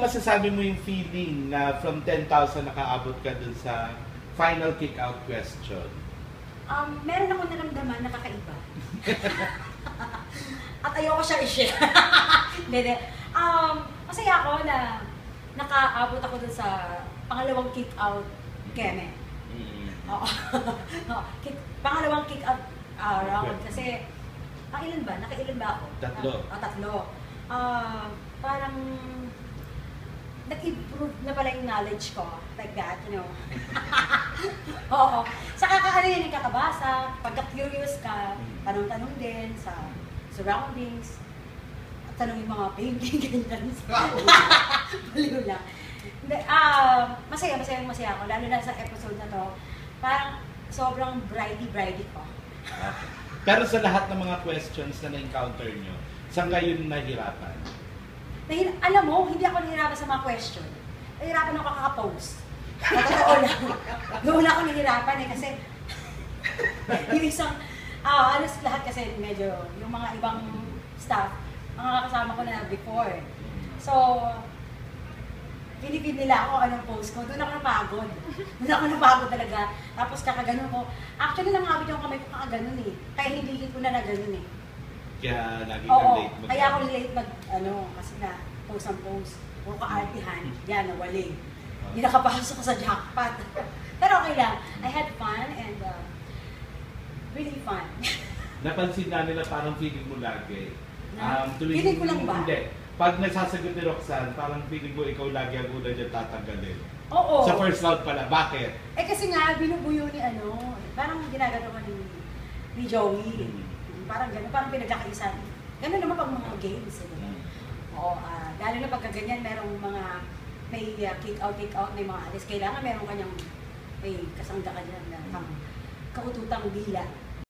masasabi mo yung feeling na from 10,000 nakaabot ka dun sa final kick-out question? Meron ako naramdaman na kakaiba. At ayoko siya i-share. Hindi. Masaya ako na nakaabot ako dun sa pangalawang kick-out keme. Oo. Pangalawang kick-out round kasi ilan ba? Nakailan ba ako? Tatlo. Parang nag-improve na pala yung knowledge ko. Like that, you know. Oo. Saka ano yun yung kakabasa, pagka-curious ka, tanong-tanong din sa surroundings, tanong yung mga painting, ganyan. Baliw lang. Masaya ako, lalo na sa episode na to. Parang sobrang brighty ko. Okay. Pero sa lahat ng mga questions na na-encounter nyo, saan kayo nahirapan? Alam mo, hindi ako nahirapan sa mga question. Nahirapan ako kaka-post. Totoo lang. Doon ako nahirapan kasi yung isang, alas lahat kasi medyo, yung mga ibang staff, mga kasama ko na before. So, pinipid nila ako anong post ko. Doon ako napagod. Talaga. Tapos kakaganon ko. Actually, nangawit yung kamay ko kakaganon eh. Kaya hindi ko na naganon eh. Kaya lagi ka late mag- Kaya ako late kasi na post ang post. O kaartihan. Yan, nawali. Hindi nakapasok sa jackpot. Pero okay lang. I had fun and really fun. Napansin namin na parang feeling mo lagi. Feeling ko lang ba? Hindi. Pag nasasagot ni Roxanne, parang feeling mo ikaw lagi ang una dyan tatanggalin. Oo. Sa first round pala. Bakit? Kasi nga, binubuyo ni parang ginagano ni Joey. Parang gano'n, parang pinagkakaisan. Gano'n naman pag mga games. Oo, lalo na pagka ganyan, merong mga may kick-out, may mga alis. Kailangan meron kanyang may kasangga ka dyan na kaututang dila.